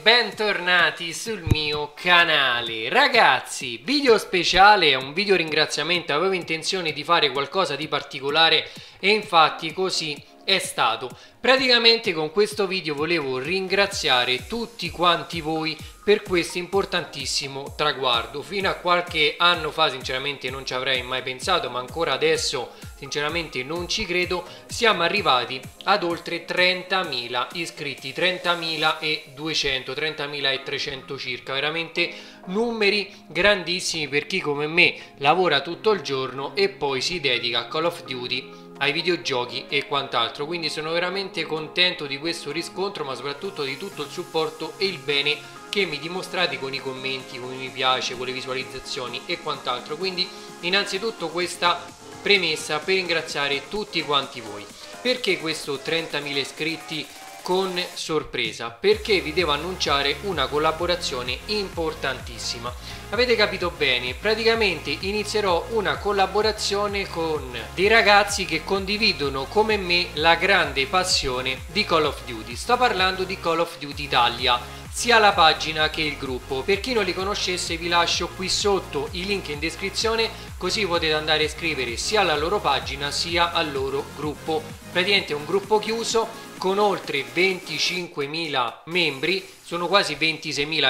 bentornati sul mio canale. Ragazzi, video speciale, un video ringraziamento. Avevo intenzione di fare qualcosa di particolare e infatti così è stato. Praticamente con questo video volevo ringraziare tutti quanti voi per questo importantissimo traguardo. Fino a qualche anno fa sinceramente non ci avrei mai pensato, ma ancora adesso sinceramente non ci credo. Siamo arrivati ad oltre 30.000 iscritti, 30.200, 30.300 circa, veramente numeri grandissimi per chi come me lavora tutto il giorno e poi si dedica a Call of Duty, ai videogiochi e quant'altro. Quindi sono veramente contento di questo riscontro, ma soprattutto di tutto il supporto e il bene che mi dimostrate con i commenti, con i mi piace, con le visualizzazioni e quant'altro. Quindi innanzitutto questa premessa per ringraziare tutti quanti voi. Perché questo 30.000 iscritti con sorpresa? Perché vi devo annunciare una collaborazione importantissima. Avete capito bene, praticamente inizierò una collaborazione con dei ragazzi che condividono come me la grande passione di Call of Duty. Sto parlando di Call of Duty Italia, sia la pagina che il gruppo. Per chi non li conoscesse vi lascio qui sotto i link in descrizione, così potete andare a iscrivere sia alla loro pagina sia al loro gruppo. Praticamente è un gruppo chiuso con oltre 25.000 membri, sono quasi 26.000,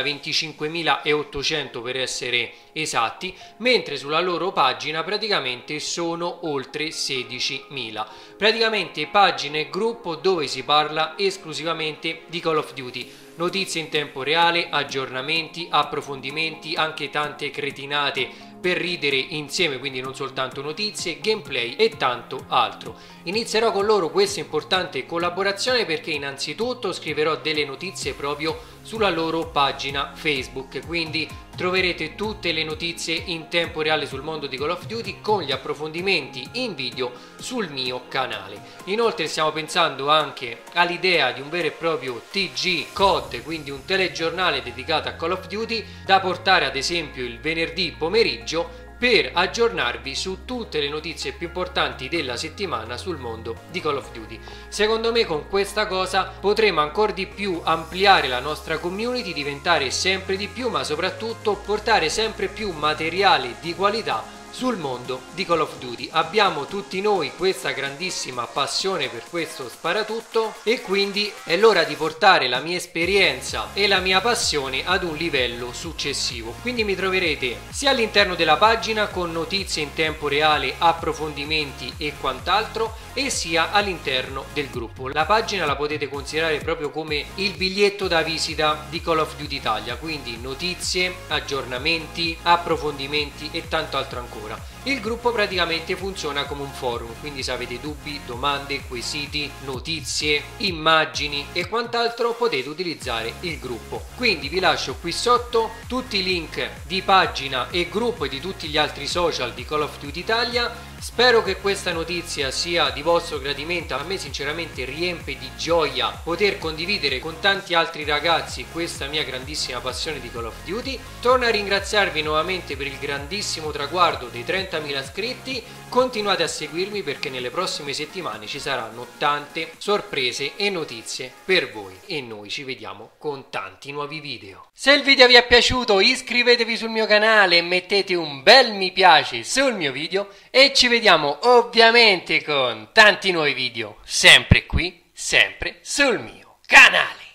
25.800 per essere esatti, mentre sulla loro pagina praticamente sono oltre 16.000. Praticamente pagina e gruppo dove si parla esclusivamente di Call of Duty. Notizie in tempo reale, aggiornamenti, approfondimenti, anche tante cretinate per ridere insieme, quindi non soltanto notizie, gameplay e tanto altro. Inizierò con loro questa importante collaborazione perché innanzitutto scriverò delle notizie proprio sulla loro pagina Facebook, quindi troverete tutte le notizie in tempo reale sul mondo di Call of Duty con gli approfondimenti in video sul mio canale. Inoltre stiamo pensando anche all'idea di un vero e proprio TG COD, quindi un telegiornale dedicato a Call of Duty da portare ad esempio il venerdì pomeriggio per aggiornarvi su tutte le notizie più importanti della settimana sul mondo di Call of Duty. Secondo me con questa cosa potremo ancora di più ampliare la nostra community, diventare sempre di più, ma soprattutto portare sempre più materiale di qualità sul mondo di Call of Duty. Abbiamo tutti noi questa grandissima passione per questo sparatutto e quindi è l'ora di portare la mia esperienza e la mia passione ad un livello successivo. Quindi mi troverete sia all'interno della pagina con notizie in tempo reale, approfondimenti e quant'altro, e sia all'interno del gruppo. La pagina la potete considerare proprio come il biglietto da visita di Call of Duty Italia, quindi notizie, aggiornamenti, approfondimenti e tanto altro ancora. Il gruppo praticamente funziona come un forum, quindi se avete dubbi, domande, quesiti, notizie, immagini e quant'altro potete utilizzare il gruppo. Quindi vi lascio qui sotto tutti i link di pagina e gruppo e di tutti gli altri social di Call of Duty Italia. Spero che questa notizia sia di vostro gradimento. A me sinceramente riempie di gioia poter condividere con tanti altri ragazzi questa mia grandissima passione di Call of Duty. Torno a ringraziarvi nuovamente per il grandissimo traguardo dei 30.000 iscritti. Continuate a seguirmi perché nelle prossime settimane ci saranno tante sorprese e notizie per voi e noi ci vediamo con tanti nuovi video. Se il video vi è piaciuto iscrivetevi sul mio canale e mettete un bel mi piace sul mio video e ci vediamo ovviamente con tanti nuovi video sempre qui, sempre sul mio canale.